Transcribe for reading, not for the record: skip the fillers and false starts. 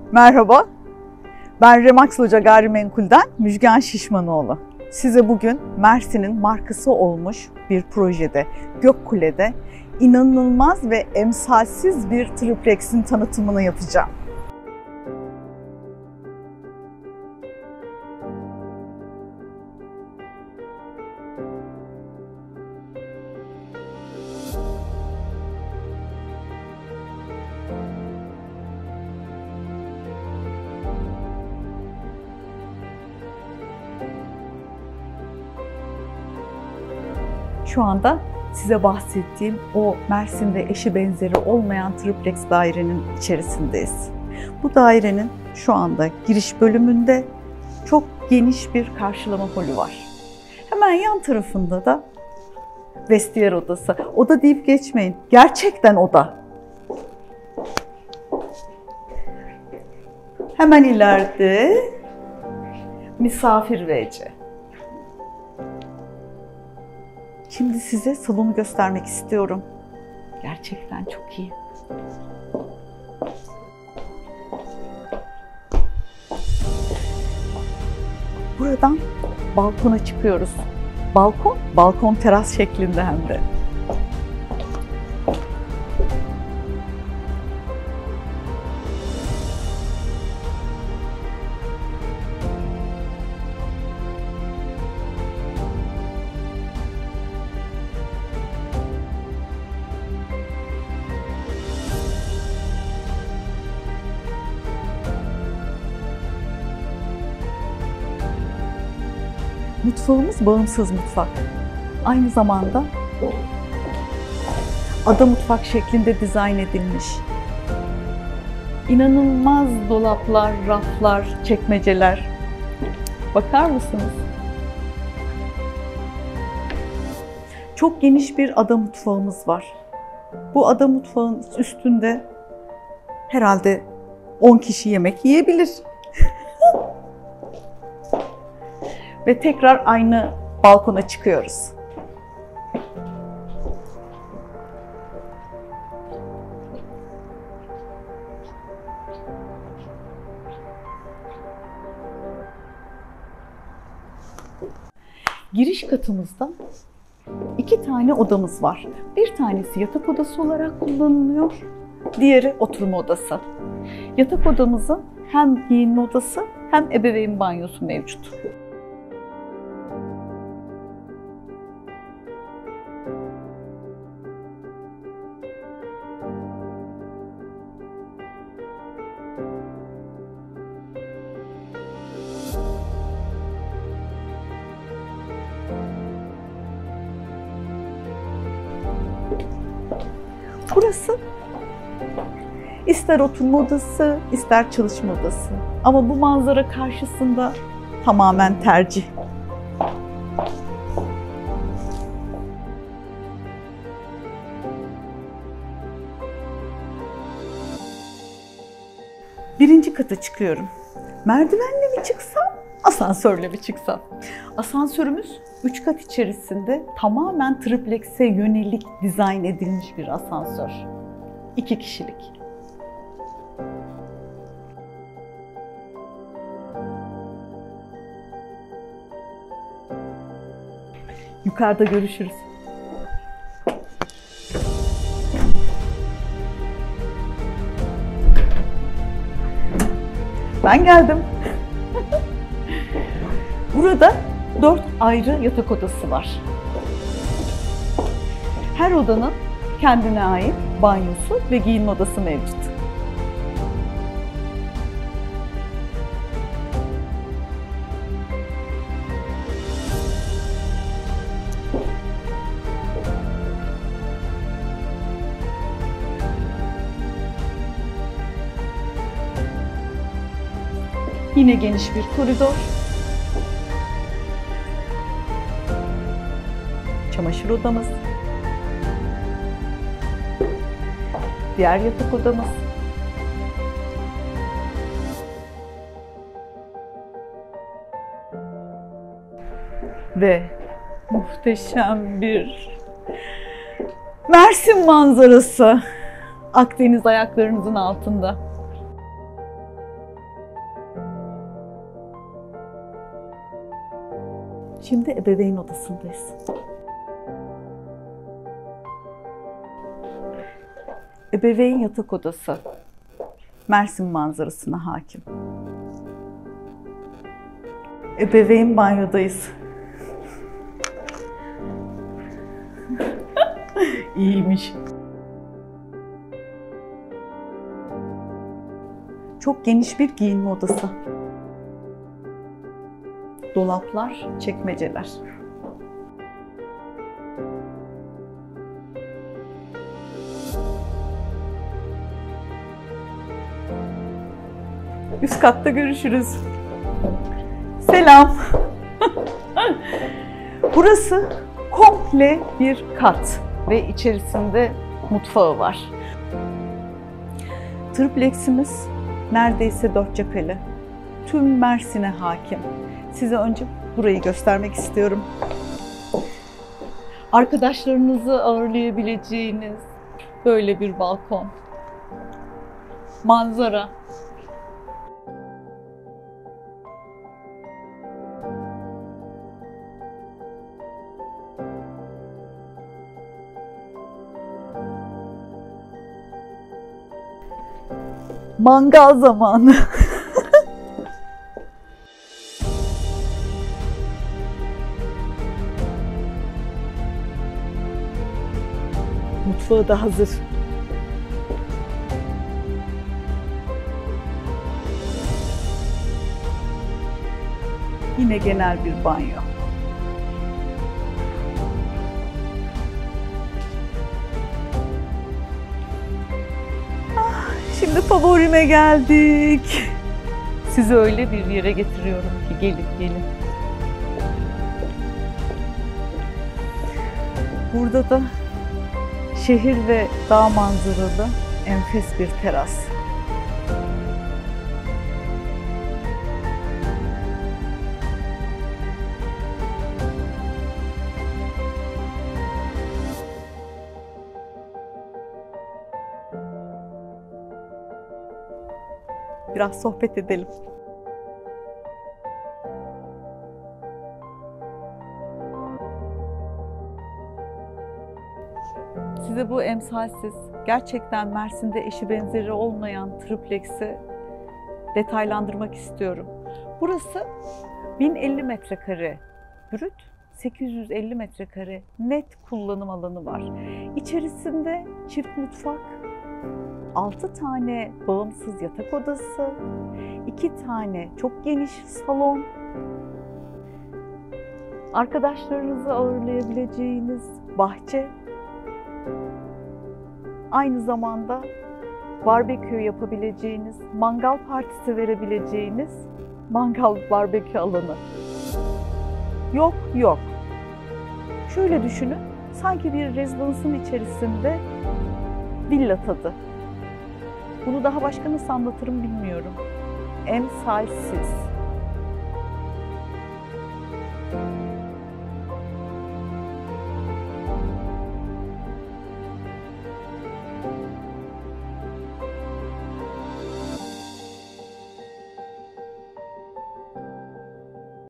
Merhaba, ben Remax Loca Gayrimenkul'den Müjgan Şişmanoğlu. Size bugün Mersin'in markası olmuş bir projede, Gökkule'de inanılmaz ve emsalsiz bir triplex'in tanıtımını yapacağım. Şu anda size bahsettiğim o Mersin'de eşi benzeri olmayan triplex dairenin içerisindeyiz. Bu dairenin şu anda giriş bölümünde çok geniş bir karşılama holü var. Hemen yan tarafında da vestiyer odası. Oda deyip geçmeyin. Gerçekten oda. Hemen ileride misafir WC. Şimdi size salonu göstermek istiyorum. Gerçekten çok iyi. Buradan balkona çıkıyoruz. Balkon teras şeklinde hem de. Mutfağımız bağımsız mutfak. Aynı zamanda ada mutfak şeklinde dizayn edilmiş. İnanılmaz dolaplar, raflar, çekmeceler. Bakar mısınız? Çok geniş bir ada mutfağımız var. Bu ada mutfağın üstünde herhalde 10 kişi yemek yiyebilir. Ve tekrar aynı balkona çıkıyoruz. Giriş katımızda 2 tane odamız var. Bir tanesi yatak odası olarak kullanılıyor, diğeri oturma odası. Yatak odamızın hem giyinme odası hem ebeveyn banyosu mevcut. Burası ister oturma odası, ister çalışma odası. Ama bu manzara karşısında tamamen tercih. Birinci kata çıkıyorum. Merdivenle mi çıksam, asansörle mi çıksam? Asansörümüz 3 kat içerisinde tamamen triplex'e yönelik dizayn edilmiş bir asansör. 2 kişilik. Yukarıda görüşürüz. Ben geldim. Burada 4 ayrı yatak odası var. Her odanın kendine ait banyosu ve giyinme odası mevcut. Yine geniş bir koridor. Çamaşır odamız. Diğer yatak odamız. Ve muhteşem bir Mersin manzarası. Akdeniz ayaklarınızın altında. Şimdi ebeveyn odasındayız. Ebeveyn yatak odası. Mersin manzarasına hakim. Ebeveyn banyodayız. İyiymiş. Çok geniş bir giyinme odası. Dolaplar, çekmeceler. Üst katta görüşürüz. Selam. Burası komple bir kat ve içerisinde mutfağı var. Tripleksimiz neredeyse 4 cepheli. Tüm Mersin'e hakim. Size önce burayı göstermek istiyorum. Arkadaşlarınızı ağırlayabileceğiniz böyle bir balkon. Manzara. Mangal zamanı. Mutfağı da hazır. Yine genel bir banyo. Şimdi favorime geldik. Sizi öyle bir yere getiriyorum ki gelin. Burada da şehir ve dağ manzaralı enfes bir teras. Biraz sohbet edelim. Size bu emsalsiz, gerçekten Mersin'de eşi benzeri olmayan tripleksi detaylandırmak istiyorum. Burası 1050 metrekare brüt, 850 metrekare net kullanım alanı var. İçerisinde çift mutfak, 6 tane bağımsız yatak odası, 2 tane çok geniş salon, arkadaşlarınızı ağırlayabileceğiniz bahçe, aynı zamanda barbekü yapabileceğiniz, mangal partisi verebileceğiniz mangal barbekü alanı. Yok. Şöyle düşünün, sanki bir rezidansın içerisinde villa tadı. Bunu daha başka nasıl anlatırım bilmiyorum. Emsalsiz.